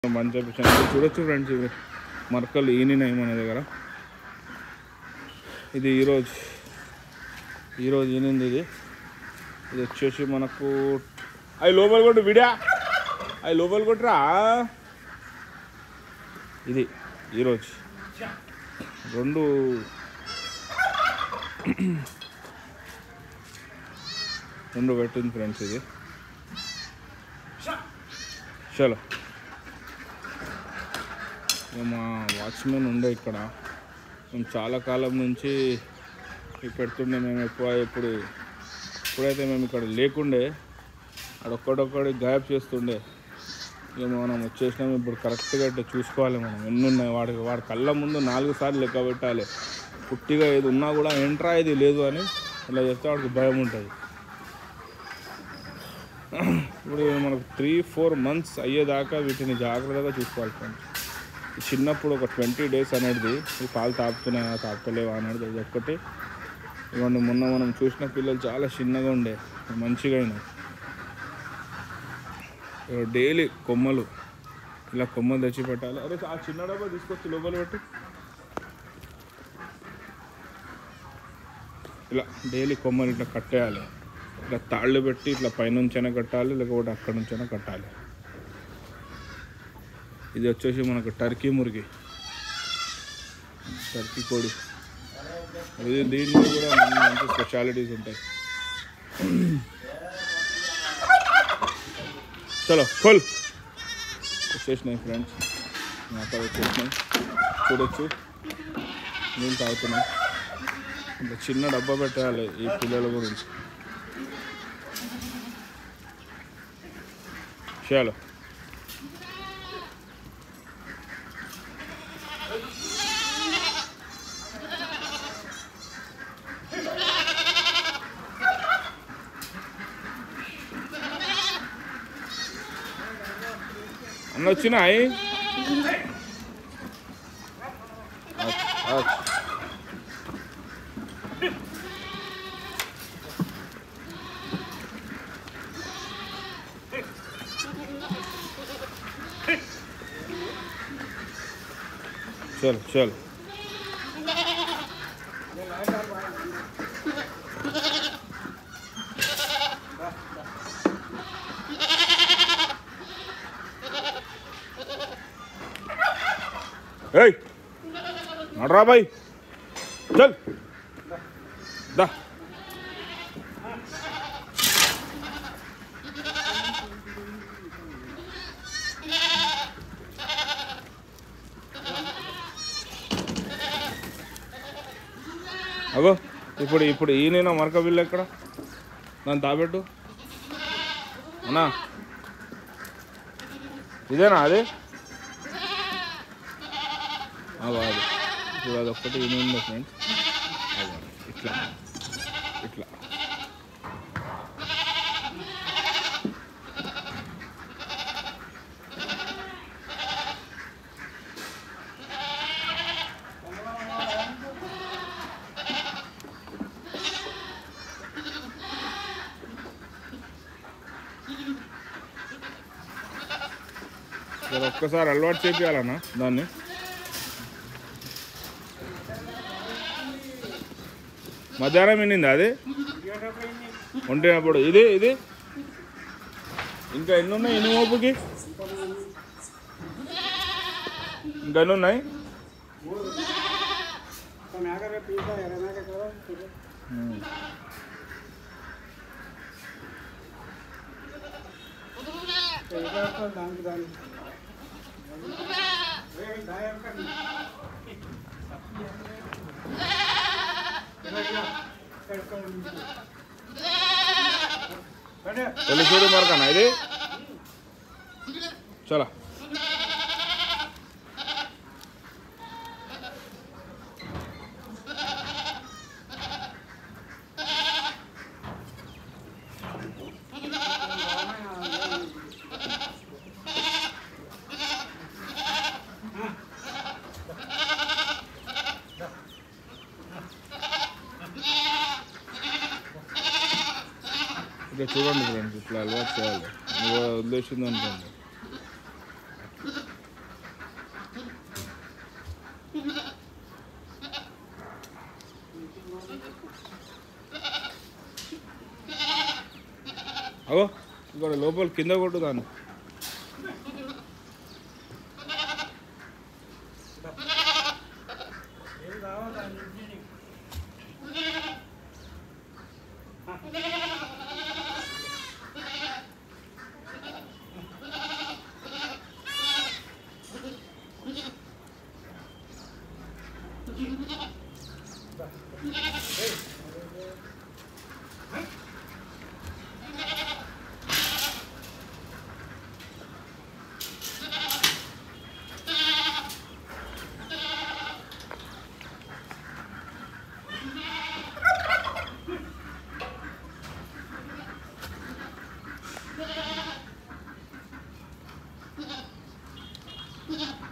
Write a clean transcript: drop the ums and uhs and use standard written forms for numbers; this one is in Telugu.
మంచి చూడొచ్చు ఫ్రెండ్స్, ఇవి మరకలు ఈనినాయి మన దగ్గర. ఇది ఈరోజు ఈనింది. ఇది వచ్చేసి మనకు అవి లోపల కొట్టు విడా, అవి లోపల కొట్టురా. ఇది ఈరోజు రెండు పెట్టింది ఫ్రెండ్స్. ఇది చలో, మా వాచ్మెన్ ఉండే ఇక్కడ. మేము చాలా కాలం నుంచి పెడుతుండే. మేము ఎప్పుడైతే మేము ఇక్కడ లేకుండే అడొక్కడొక్కడి గాయబ్ చేస్తుండే. ఇక మనం వచ్చేసినాం. ఇప్పుడు కరెక్ట్గా ఇట్లా చూసుకోవాలి మనం ఎన్ని ఉన్నాయి. వాడి కళ్ళ ముందు 4 సార్లు లెక్క పెట్టాలి. పుట్టిగా ఏది ఉన్నా కూడా ఏంట్రా ఇది లేదు అని ఇలా చెప్తే వాడికి భయం ఉంటుంది. ఇప్పుడు మనకు 3-4 మంత్స్ అయ్యేదాకా వీటిని జాగ్రత్తగా చూసుకోవాలి ఫ్రెండ్స్. చిన్నప్పుడు ఒక 20 డేస్ అనేది ఈ పాలు తాపుతున్నాయా తాపుతలేవా అనేది అది ఒక్కటి. ఇవ్వండి, మొన్న మనం చూసిన పిల్లలు చాలా చిన్నగా ఉండే, మంచిగా అయినాయి. డైలీ కొమ్మలు ఇలా కొమ్మలు తెచ్చి పెట్టాలి. అరే ఆ చిన్న డబ్బా తీసుకొచ్చి లోపల పెట్టి ఇలా డైలీ కొమ్మలు ఇట్లా కట్టేయాలి. ఇట్లా తాళ్ళు పెట్టి ఇట్లా పైనుంచైనా కట్టాలి, లేకపోతే అక్కడ నుంచైనా కట్టాలి. ఇది వచ్చేసి మనకు టర్కీ మురిగి, టర్కీ కోడి. దీంట్లో కూడా మంచి స్పెషాలిటీస్ ఉంటాయి. చలో ఫుల్ వచ్చేసినాయి ఫ్రెండ్స్, మాతో వచ్చేసినాయి. చూడొచ్చు నీళ్ళు తాగుతున్నాయి. ఇంకా చిన్న డబ్బా పెట్టాలి ఈ పిల్లల గురించి. చలో అన్న వచ్చినాయి. చల్ చల్ ఏయ్ నడరా భాయ్, చల్ దా. అగో ఇప్పుడు ఈయన మరక బిల్ల ఎక్కడ, దాన్ని తాబెట్టు అన్నా. ఇదేనా అది? అది ఇప్పుడు అదొక్కటి ఈయన ఫ్రెండ్స్. ఇట్లా ఇట్లా ఒక్కసారి అలవాటు చేయాలన్నా దాన్ని. మధ్యాహ్నం వినింది అది వండినప్పుడు. ఇది ఇంకా ఎన్ని ఉన్నాయి ఎన్ని మోపుకి? ఇంకా ఎన్ని ఉన్నాయి? తెలుసూరి మరకనా ఇది? చలో ఇట్లా చూడండి ఫ్రెండ్స్, ఇట్లా అలవాటు చేయాలి. వదిలేసింది అనుకోండి. అగో ఇక్కడ లోపల కింద కొట్టుదాను. Yeah.